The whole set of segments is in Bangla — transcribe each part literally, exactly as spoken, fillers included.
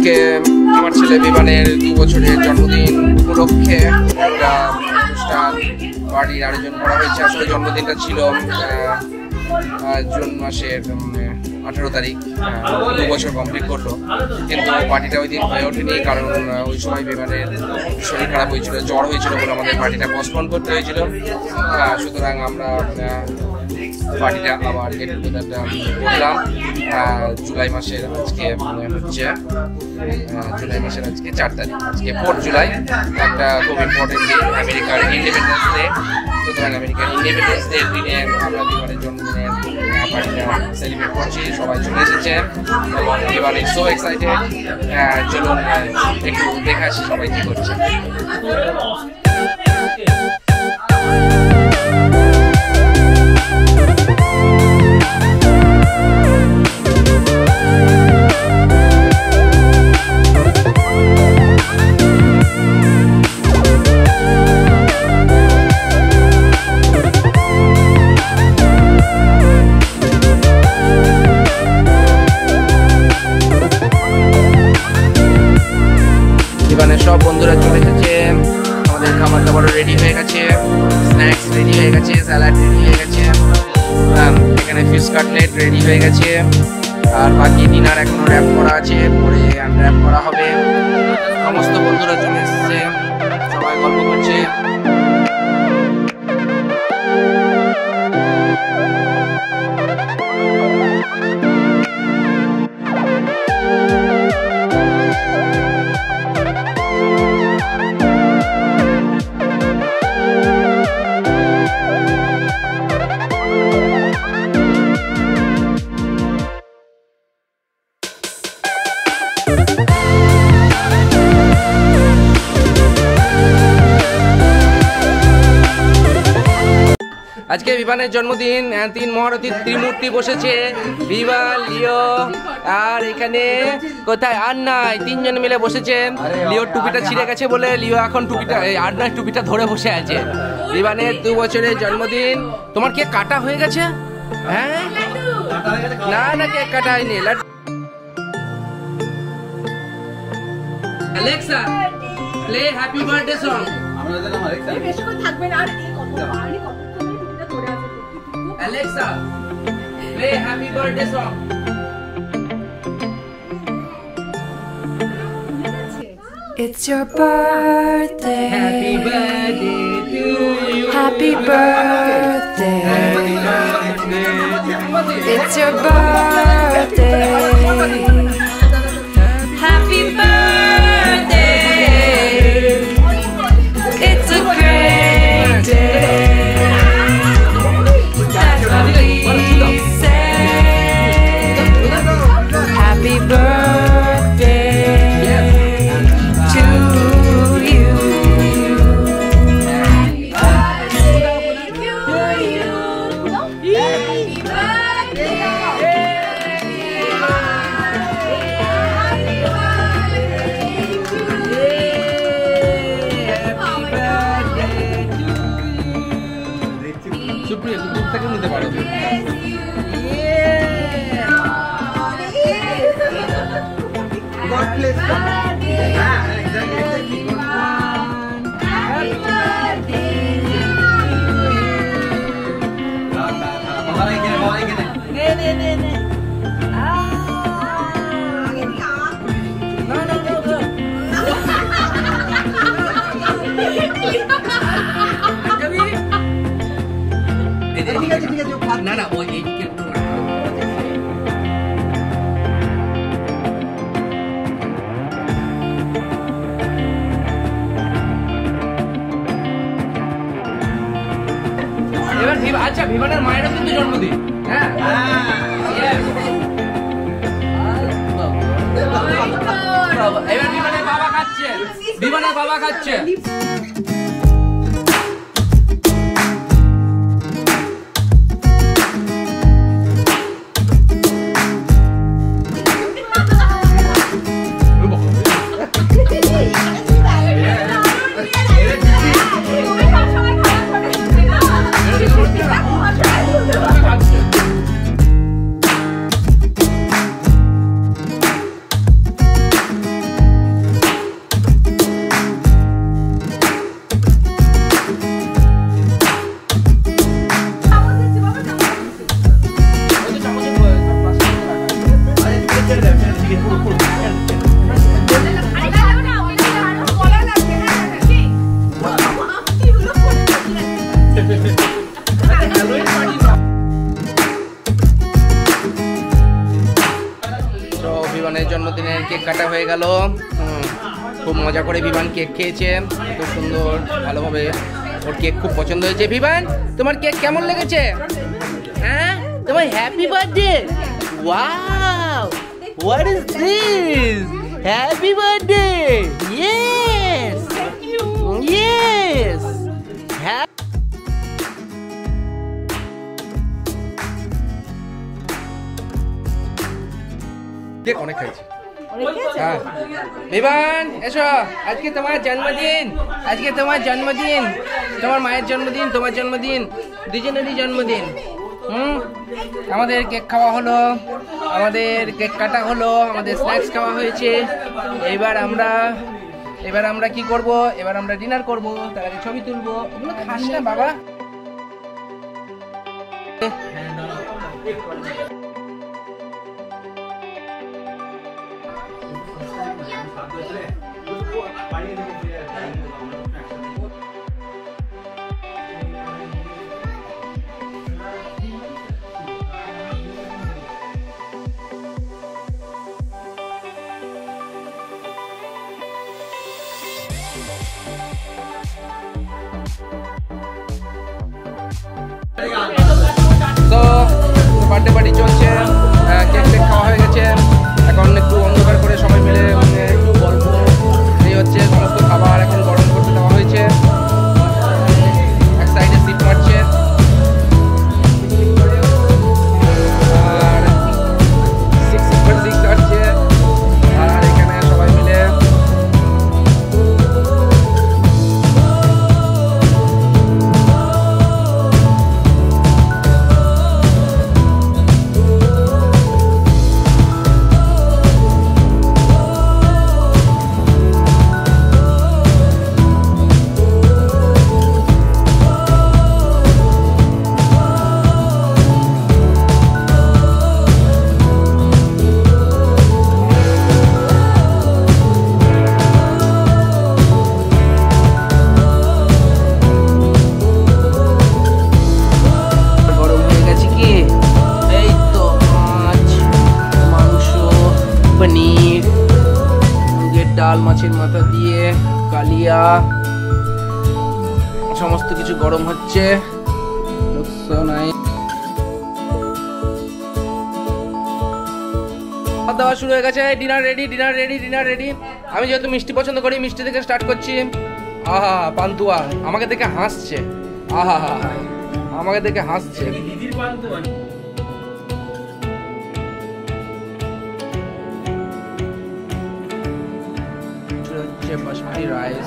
আজকে আমার ছেলে বিমানের দু বছরের জন্মদিন উপলক্ষে একটা অনুষ্ঠান পার্টির আয়োজন করা হয়েছে। আসলে জন্মদিনটা ছিল জুন মাসের আঠারো তারিখ, দু বছর কমপ্লিট করলো, কিন্তু পার্টিটা ওই দিন হয়ে ওঠেনি, কারণ ওই সময় বিমানের শরীর খারাপ হয়েছিল, জ্বর হয়েছিল বলে আমাদের পার্টিটা পোস্টপোন করতে হয়েছিল। সুতরাং আমরা পার্টিটা আবার গেট টুগেদারটা করলাম জুলাই মাসের আজকে হচ্ছে জুলাই মাসের আজকে চার তারিখ, আজকে ফোর্থ জুলাই, একটা খুব ইম্পর্টেন্ট ডে, আমেরিকার ইন্ডিপেন্ডেন্স ডে। সুতরাং আমেরিকার ইন্ডিপেন্ডেন্স ডে দিনে আমরা বিমানের জন্মদিনের পার্টিটা সেলিব্রেট করছি, সবাই চলে এসেছে এবং বিমান ইজ সো এক্সাইটেড। চলুন একটু দেখে আসি সবাই কি করছে। বিমানের সব বন্ধুরা চলে এসেছে, আমাদের খাবার দাবারও রেডি হয়ে গেছে, স্ন্যাক্স রেডি হয়ে গেছে, স্যালাড রেডি হয়ে গেছে, এখানে ফিশ কাটলেট রেডি হয়ে গেছে, আর বাকি ডিনার এখনো র্যাপ করা আছে, পরে আনর্যাপ করা হবে। সমস্ত বন্ধুরা চলে এসেছে, সবাই গল্প করছে। আজকে বিমানের জন্মদিন, তিন মহারথীর ত্রিমূর্তি বসেছে, বিমান, লিও, আর এখানে কোথায় আর নাই, তিনজন মিলে বসেছে। লিওর টুপিটা ছিঁড়ে গেছে বলে লিও এখন টুপিটা আর নয় টুপিটা ধরে বসে আছে। বিমানের দু বছরের জন্মদিন। তোমার কেক কাটা হয়ে গেছে? হ্যাঁ, না না কেক কাটা হয়নি। Alexa, play happy birthday song. Alexa, play happy birthday song. It's your birthday. Happy birthday to you. Happy birthday. Happy birthday. It's your birthday. Happy birthday. It's a great day. Happy birthday to you. Happy birthday to you. Happy birthday. Supriya, তুমি দূর থেকে নিতে পারো। God bless you. Yeah, exactly. Happy birthday. Bawa lagi, bawa lagi. Ne, ne, ne, ne. Ah, ini ya. No, no, no, no. Jadi, ini tiga, tiga, tiga. Nah, nah, oh ini kita. আচ্ছা, বিমানের মায়েরও কিন্তু জন্মদিন। হ্যাঁ, এবার বিমানের বাবা খাচ্ছে, বিমানের বাবা খাচ্ছে। বিমানের জন্মদিনের কেক কাটা হয়ে গেল। খুব মজা করে বিমান কেক খেয়েছে, খুব সুন্দর ভালোভাবে। ওর কেক খুব পছন্দ হয়েছে। বিমান, তোমার কেক কেমন লেগেছে? হ্যাঁ, তোমার happy birthday. Wow, what is this? Happy birthday. Yes yes. Cake অনেক খাইছি। হ্যাঁ বিমান, এসো। আজকে তোমার জন্মদিন, আজকে তোমার জন্মদিন, তোমার মায়ের জন্মদিন, তোমার জন্মদিন, দুজনেরই জন্মদিন। হুম, আমাদের কেক খাওয়া হলো, আমাদের কেক কাটা হলো, আমাদের স্ন্যাক্স খাওয়া হয়েছে। এবার আমরা এবার আমরা কি করব? এবার আমরা ডিনার করব, তার আগে ছবি তুলবো। ওগুলো খাস না বাবা। তো বার্থডে পার্টি চলছে, কেক টেক খাওয়া হয়ে গেছে। এখন একটু অন্ধকার করে সবাই মিলে একটু গল্প। এই হচ্ছে সমস্ত খাবার এখন গরম করতে দেওয়া হয়েছে। এক সাইডে সিট মারছে আর সিক্স সিক্স সিক্স আসছে। আর এখানে সবাই মিলে ডাল, মাছের মাথা দিয়ে কালিয়া, সমস্ত কিছু গরম হচ্ছে। খাওয়া দাওয়া শুরু হয়ে গেছে। Dinner ready, dinner ready, dinner ready. আমি যেহেতু মিষ্টি পছন্দ করি, মিষ্টি থেকে স্টার্ট করছি। আহা, পান্তুয়া আমাকে দেখে হাসছে। আহা হা, আমাকে দেখে হাসছে। বাসমতি রাইস,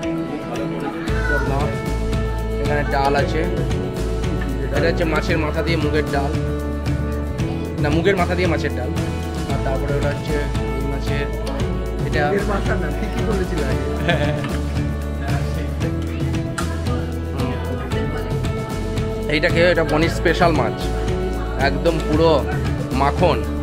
এখানে ডাল আছে। এটা হচ্ছে মাছের মাথা দিয়ে মুগের ডাল, না মুগের মাথা দিয়ে মাছের ডাল। আর তারপরে ওটা হচ্ছে মাছের, এটা এইটা খেয়ে, এটা বনির স্পেশাল মাছ, একদম পুরো মাখন।